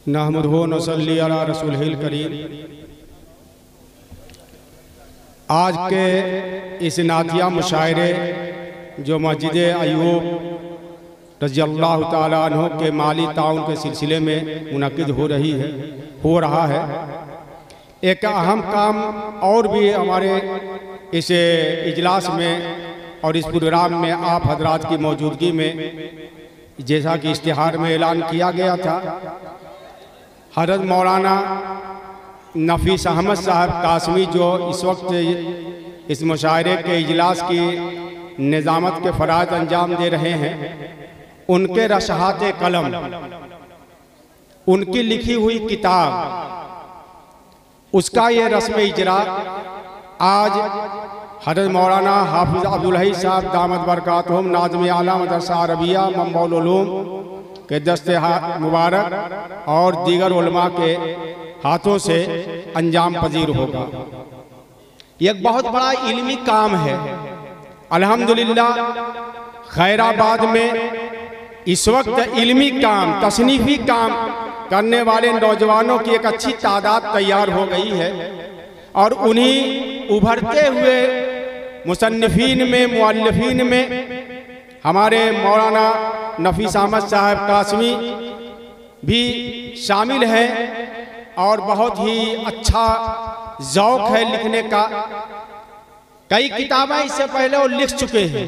नहमदुहु व नसल्ली अला रसूलिल करीम। आज के इस नातिया मुशायरे जो मस्जिद अयूब रज़ियल्लाहु ताला अन्हु के माली ताउन के सिलसिले में मुनक़िद हो रहा है। एक अहम काम और भी हमारे इस इजलास में और इस प्रोग्राम में आप हजरात की मौजूदगी में, जैसा कि इश्तिहार में ऐलान किया गया था, हज़रत मौलाना नफीस अहमद साहब कासमी जो इस वक्त इस मुशायरे के इजलास की निज़ामत के फ़राइज़ अंजाम दे रहे हैं, उनके रशहात कलम, उनकी लिखी हुई किताब, उसका ये रस्म इजरा आज हज़रत मौलाना हाफिज़ अब्दुल हई साहब दामद बरकातहुम नाज़िम आला मदरसा अरबिया मंबउल उलूम के दस्ते मुबारक और दीगर उलमा के हाथों से अंजाम पजीर होगा। ये एक बहुत बड़ा इल्मी काम है। अल्हम्दुलिल्लाह खैराबाद में इस वक्त इल्मी काम, तसनीफ़ी काम करने वाले नौजवानों की एक अच्छी तादाद तैयार हो गई है और उन्हीं उभरते हुए मुसन्निफ़ीन में, मुअल्लिफ़ीन में हमारे मौलाना नफीस अहमद साहब कासमी भी शामिल हैं और बहुत ही अच्छा ज़ौक़ है लिखने का। कई किताबें इससे पहले वो लिख चुके हैं।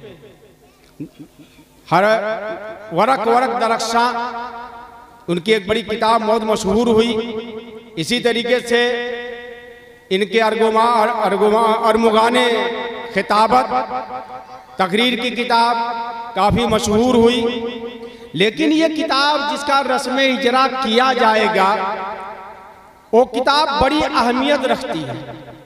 हर वरक दरख्शां उनकी एक बड़ी किताब बहुत मशहूर हुई। इसी तरीके से इनके अरमुगाने खिताबत तकरीर की किताब काफ़ी मशहूर हुई। लेकिन ये किताब जिसका रस्म इजरा किया जाएगा, वो किताब बड़ी अहमियत रखती है।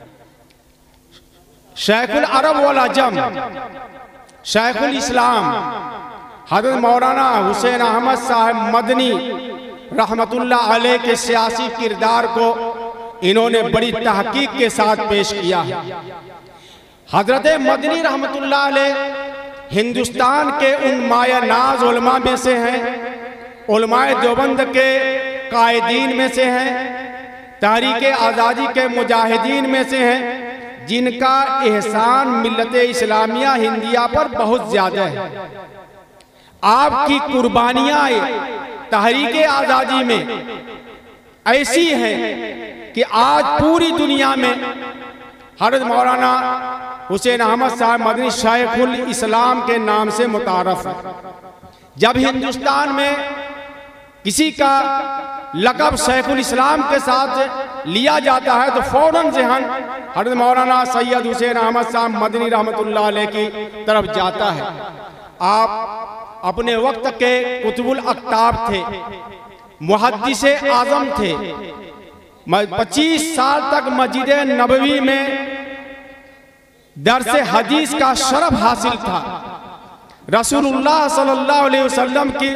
शेखुल अरब वल अजम, शेखुल इस्लाम हज़रत मौलाना हुसैन अहमद साहब मदनी रहमतुल्लाह अलैह के सियासी किरदार को इन्होंने बड़ी तहकीक के साथ पेश किया है। हज़रत मदनी रहमतुल्लाह अलैह हिंदुस्तान के उन माया-नाज उलमा में से हैं, उलमाए देवबंद के कायदीन में से हैं, तहरीक आज़ादी के मुजाहिदीन में से हैं, जिनका एहसान मिल्लत इस्लामिया हिंदिया पर बहुत ज़्यादा है। आपकी कुर्बानियाँ तहरीक आज़ादी में ऐसी हैं कि आज पूरी दुनिया में हज़रत मौलाना हुसैन अहमद साहब मदनी शेखुल इस्लाम के नाम से मुतारफ़ है। जब हिंदुस्तान में किसी का लक़ब शेखुल इस्लाम के साथ लिया जाता है तो फ़ौरन ज़हन हज़रत मौलाना सैयद हुसैन अहमद साहब मदनी रहमतुल्लाह अलैह की तरफ जाता है। आप अपने वक्त के कुतुबुल अक्ताब थे, मुहद्दिस आज़म थे। 25 साल तक मस्जिद नबवी में दर्स हदीस का शरफ हासिल था। रसूलुल्लाह सल्लल्लाहु अलैहि वसल्लम की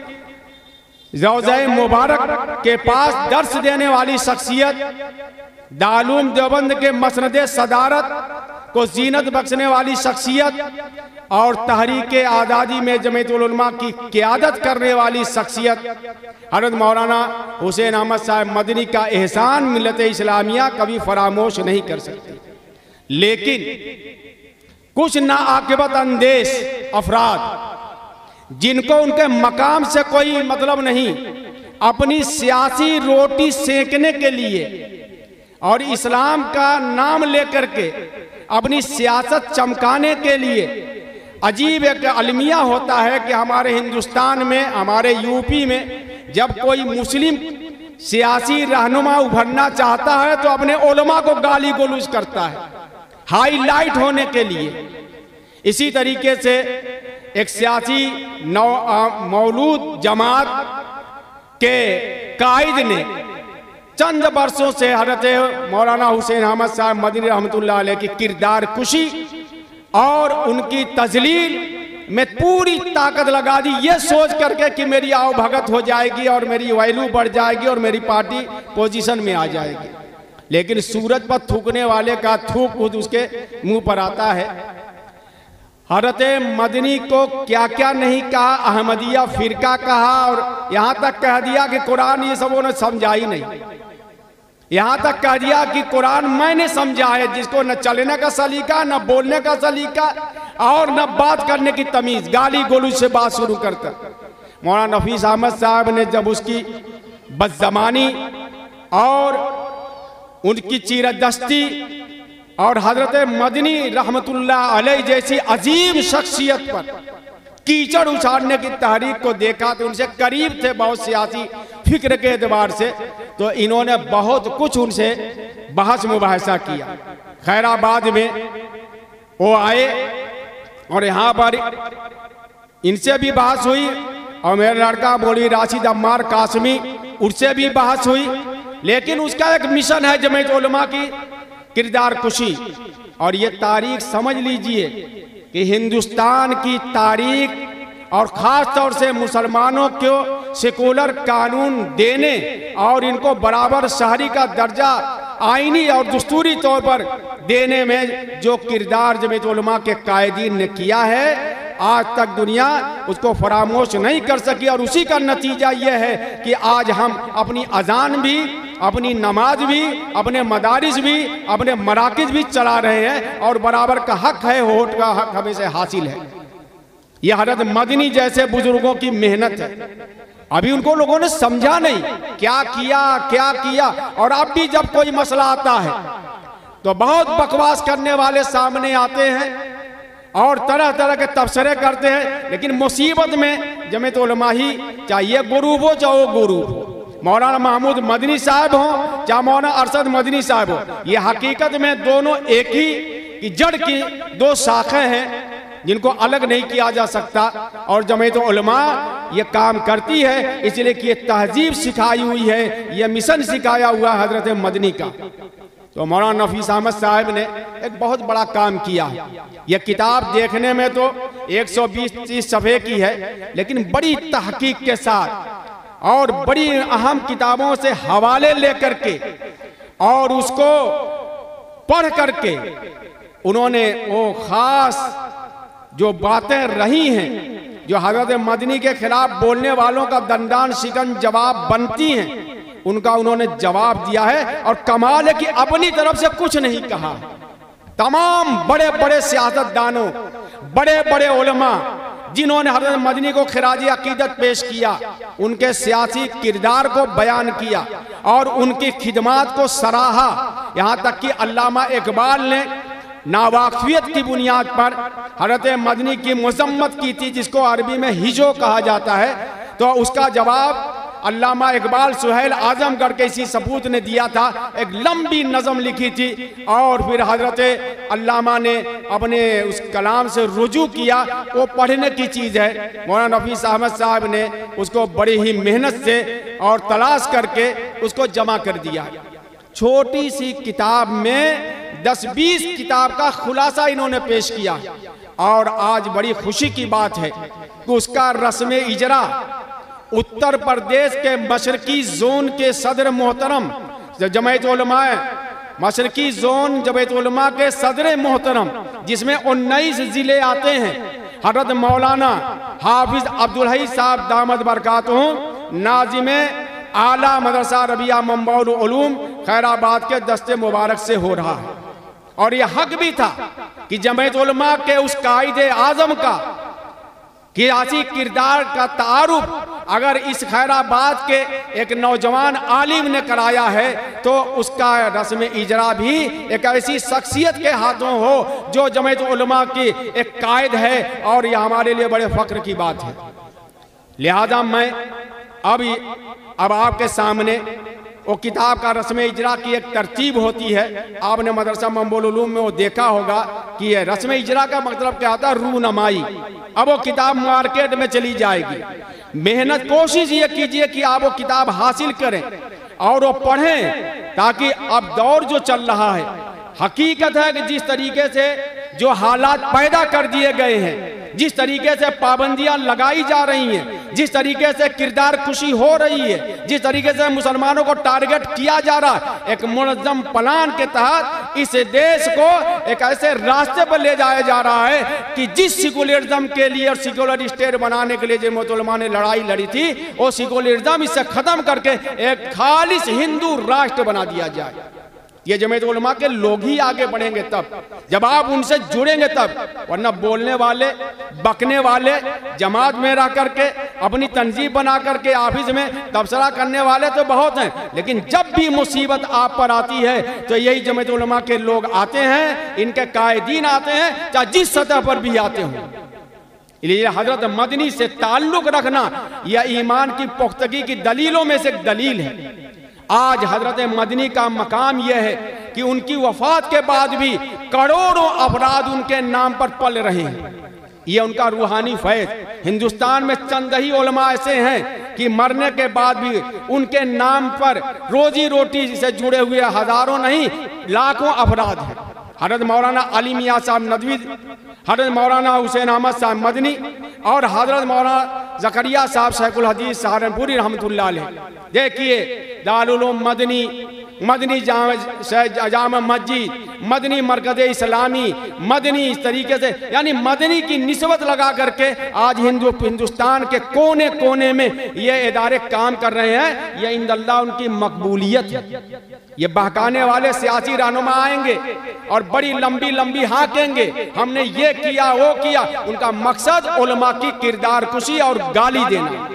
रौज़ा मुबारक के पास दर्स देने वाली शख्सियत, दारूल देवबंद के मसनद सदारत को जीनत बख्शने वाली शख्सियत और तहरीक आज़ादी में जमीयतुल उलमा की क़ियादत करने वाली शख्सियत हज़रत मौलाना हुसैन अहमद साहब मदनी का एहसान मिल्लत इस्लामिया कभी फरामोश नहीं कर सकती। लेकिन कुछ नाआक़िबत अंदेश अफराद, जिनको उनके मकाम से कोई मतलब नहीं, अपनी सियासी रोटी सेकने के लिए और इस्लाम का नाम लेकर के अपनी सियासत चमकाने के लिए अजीब एक अलमिया होता है कि हमारे हिंदुस्तान में, हमारे यूपी में जब कोई मुस्लिम सियासी रहनुमा उभरना चाहता है तो अपने उलमा को गाली गलौज करता है, हाईलाइट होने के लिए। इसी तरीके से एक सियासी मौलूद जमात के कायद ने चंद वर्षों से हज़रत मौलाना हुसैन अहमद साहब मदनी रहमतुल्लाह अलैह की किरदार कुशी और उनकी तजलील में पूरी ताकत लगा दी, ये सोच करके कि मेरी आओ भगत हो जाएगी और मेरी वैल्यू बढ़ जाएगी और मेरी पार्टी पोजीशन में आ जाएगी। लेकिन सूरज पर थूकने वाले का थूक खुद उसके मुंह पर आता है। हज़रत मदनी को क्या क्या नहीं कहा, अहमदिया फिरका कहा, और यहाँ तक कह दिया कि कुरान ये सब उन्होंने समझा ही नहीं। यहाँ तक कह दिया कि कुरान मैंने समझा है, जिसको न चलने का सलीका, न बोलने का सलीका और न बात करने की तमीज़, गाली गोलू से बात शुरू करता। मौलाना नफीस अहमद साहब ने जब उसकी बदज़मानी और उनकी चीरदस्ती और हजरत मदनी रहमतुल्लाह अलैह जैसी अजीम शख्सियत पर कीचड़ उछालने की तहरीक को देखा, तो उनसे करीब थे बहुत सियासी फिक्र के एतबार से, तो इन्होंने बहुत कुछ उनसे बहस मुबाहसा किया। खैराबाद में वो आए और यहाँ पर इनसे भी बहस हुई, और मेरा लड़का मौलवी राशिद अम्मार कासमी, उससे भी बहस हुई। लेकिन उसका एक मिशन है जमीयत उलमा की किरदार कुशी। और ये तारीख समझ लीजिए कि हिंदुस्तान की तारीख और ख़ास तौर से मुसलमानों को सेकुलर कानून देने और इनको बराबर शहरी का दर्जा आईनी और दस्तूरी तौर पर देने में जो किरदार जमीयत उलमा के कायदीन ने किया है, आज तक दुनिया उसको फरामोश नहीं कर सकी। और उसी का नतीजा यह है कि आज हम अपनी अजान भी, अपनी नमाज भी, अपने मदारिस भी, अपने मराकिज भी चला रहे हैं, और बराबर का हक है, वोट का हक हमें से हासिल है। यह हज़रत मदनी जैसे बुजुर्गों की मेहनत है। अभी उनको लोगों ने समझा नहीं क्या किया। और अब भी जब कोई मसला आता है तो बहुत बकवास करने वाले सामने आते हैं और तरह तरह के तबसरे करते हैं। लेकिन मुसीबत में जमीयत उलमा ही, चाहे गुरूब हो चाहे वो गुरूब हो, मौलाना महमूद मदनी साहब हो चाहे मौलाना अरशद मदनी साहब हो, ये हकीकत में दोनों एक ही की जड़ की दो शाखें हैं जिनको अलग नहीं किया जा सकता। और जमीयत उलमा ये काम करती है इसलिए कि ये तहजीब सिखाई हुई है, ये मिशन सिखाया हुआ हजरत मदनी का। तो मौलाना नफीस अहमद साहब ने एक बहुत बड़ा काम किया। यह किताब देखने में तो 120-30 सफ़े की है, लेकिन बड़ी तहकीक के साथ और बड़ी अहम किताबों से हवाले लेकर के और उसको पढ़ करके उन्होंने वो ख़ास जो बातें रही हैं, जो हज़रत मदनी के खिलाफ बोलने वालों का दंडान शिकन जवाब बनती हैं, उनका उन्होंने जवाब दिया है। और कमाल है कि अपनी तरफ से कुछ नहीं कहा। तमाम बड़े बड़े सियासतदानों, बड़े बड़े उलमा जिन्होंने हज़रत मदनी को खिराजी अकीदत पेश किया, उनके सियासी किरदार को बयान किया और उनकी खिदमात को सराहा। यहाँ तक कि अल्लामा इकबाल ने नावाकफियत की बुनियाद पर हज़रत मदनी की मज़म्मत की थी, जिसको अरबी में हिजो कहा जाता है। तो उसका जवाब अल्लामा इकबाल सुहेल आजमगढ़ के इसी सपूत ने दिया था। एक लंबी नज़म लिखी थी और फिर हज़रत अल्लामा ने अपने उस कलाम से रुजू किया। वो पढ़ने की चीज़ है। मौलाना नफीस अहमद साहब ने उसको बड़ी ही मेहनत से और तलाश करके उसको जमा कर दिया। छोटी सी किताब में 10-20 किताब का खुलासा इन्होंने पेश किया। और आज बड़ी खुशी की बात है कि उसका रस्म इजरा उत्तर प्रदेश के मशरकी जोन के सदर मोहतरम जमीयत उलमा मशरकी जोन जमीयत उलमा के सदर मोहतरम, जिसमें 19 ज़िले आते हैं, हज़रत मौलाना हाफिज अब्दुल हई साहब दामद बरकातुहू नाज़िम आला मदरसा रबिया मंबाउल उलूम खैराबाद के दस्ते मुबारक से हो रहा है। और यह हक भी था कि जमीयत उलमा के उस कायदे आज़म का सियासी किरदार का तारुफ अगर इस खैराबाद के एक नौजवान आलिम ने कराया है, तो उसका रस्म इजरा भी एक ऐसी शख्सियत के हाथों हो जो जमीयत उलमा की एक कायद है। और यह हमारे लिए बड़े फ़ख्र की बात है। लिहाजा मैं अब आपके सामने वो किताब का रस्म इजरा की एक तरतीब होती है। आपने मदरसा मंबुल उलूम में वो देखा होगा कि ये रस्म इजरा का मतलब क्या होता है, रूनमाई। अब वो किताब मार्केट में चली जाएगी। मेहनत कोशिश ये कीजिए कि आप वो किताब हासिल करें और वो पढ़ें, ताकि अब दौर जो चल रहा है, हकीकत है कि जिस तरीके से जो हालात पैदा कर दिए गए हैं, जिस तरीके से पाबंदियां लगाई जा रही हैं, जिस तरीके से किरदार कुशी हो रही है, जिस तरीके से मुसलमानों को टारगेट किया जा रहा है, एक मुनज़्ज़म प्लान के तहत इस देश को एक ऐसे रास्ते पर ले जाया जा रहा है कि जिस सेकुलरिज्म के लिए और सेकुलर स्टेट बनाने के लिए जो मुसलमान ने लड़ाई लड़ी थी, वो सेकुलरिज्म इससे खत्म करके एक खालिस हिंदू राष्ट्र बना दिया जाए। ये जमीयत उलमा के लोग ही आगे बढ़ेंगे तब, जब आप उनसे जुड़ेंगे तब, वरना बोलने वाले, बकने वाले, जमात में रह करके अपनी तंजीम बना करके ऑफिस में तबसरा करने वाले तो बहुत हैं, लेकिन जब भी मुसीबत आप पर आती है तो यही जमीयत उलमा के लोग आते हैं, इनके कायदीन आते हैं, चाहे जिस सतह पर भी आते हों। इसलिए हजरत मदनी से ताल्लुक रखना यह ईमान की पुख्तगी की दलीलों में से एक दलील है। आज हजरत मदनी का मकाम यह है कि उनकी वफात के बाद भी करोड़ों अफराद उनके नाम पर पल रहे हैं। ये उनका रूहानी फैज़। हिंदुस्तान में चंद ही उलमा ऐसे हैं कि मरने के बाद भी उनके नाम पर रोजी रोटी से जुड़े हुए हजारों नहीं लाखों अफराद हैं। हजरत मौलाना अली मियाँ साहब नदवी, हजरत मौलाना हुसैन अहमद साहब मदनी और हजरत मौलाना ज़करिया साहब शेखुल हदीस सहारनपुरी रहमतुल्लाह अलैह। देखिए दारुल उलूम मदनी, मदनी जामा मस्जिद, मदनी मरकज़ इस्लामी, मदनी, इस तरीके से यानी मदनी की निस्बत लगा करके आज हिंदुस्तान के कोने कोने में ये इदारे काम कर रहे हैं। ये इंदल्लाह उनकी मकबूलियत है। ये बहकाने वाले सियासी रहनुमा आएंगे और बड़ी लंबी लंबी हाँकेंगे, हमने ये किया वो किया। उनका मकसद उलमा की किरदार कुशी और गाली देना।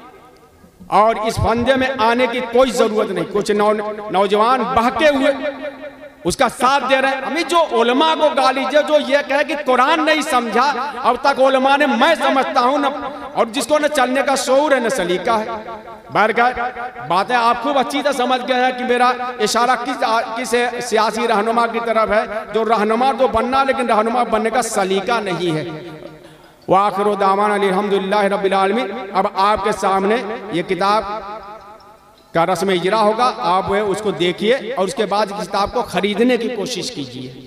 और इस फंदे में आने की कोई जरूरत नहीं। कुछ नौजवान बहके हुए उसका साथ दे रहे हैं। हमें जो उलमा को गाली दे, जो ये कहे कि कुरान नहीं समझा, अब तक उलमा ने मैं समझता हूं न, और जिसको न चलने का शऊर है न सलीका है। बहरकत बातें आप खूब अच्छी तरह समझ गए हैं कि मेरा इशारा किस सियासी रहनुमा की तरफ है, जो रहनुमा तो बनना, लेकिन रहनुमा बनने का सलीका नहीं है। वाखिरु दावाना अल्हम्दुलिल्लाहि रब्बिल आलमीन। अब आपके सामने ये किताब का रस्म इजरा होगा, आप वह उसको देखिए और उसके बाद इस किताब को खरीदने की कोशिश कीजिए।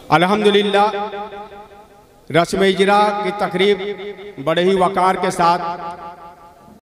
अल्हम्दुलिल्लाह रस्म इजरा की तकरीब बड़े ही वक़ार के साथ